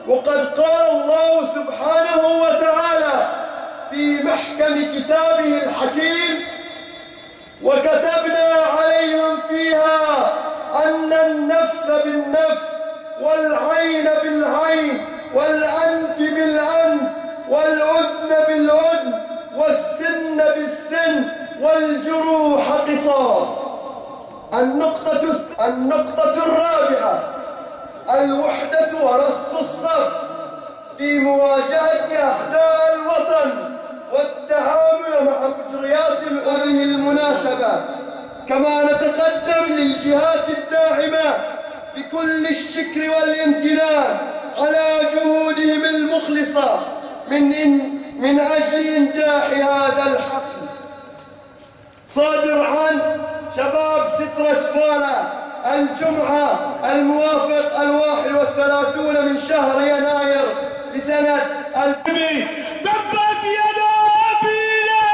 وقد قال الله سبحانه وتعالى في محكم كتابه الحكيم: وكتبنا عليهم فيها أن النفس بالنفس والعين بالعين والأنف بالأنف والأذن بالأذن والسن بالسن والجروح قصاص. النقطة الرابعة: الوحدة ورص الصف في مواجهة أعداء الوطن والتعامل مع مجريات هذه المناسبة، كما نتقدم للجهات الداعمة بكل الشكر والامتنان على جهودهم المخلصة من أجل إنجاح هذا الحفل، صادر عن شباب سترة سفارة الجمعة الموافق 31 من شهر يناير لسنة 2000. تبت يدا أبي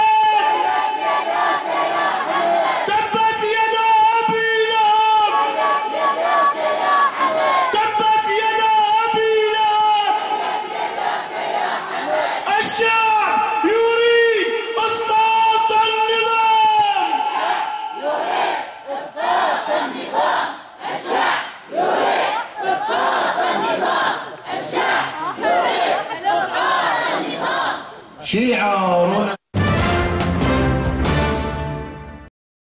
لهب، تبت يدا أبي لهب، تبت يدا أبي لهب. الشعب يريد إسقاط النظام، يريد إسقاط النظام. الشعب يريد إسقاط النظام. الشعب يريد إسقاط النظام. شعارنا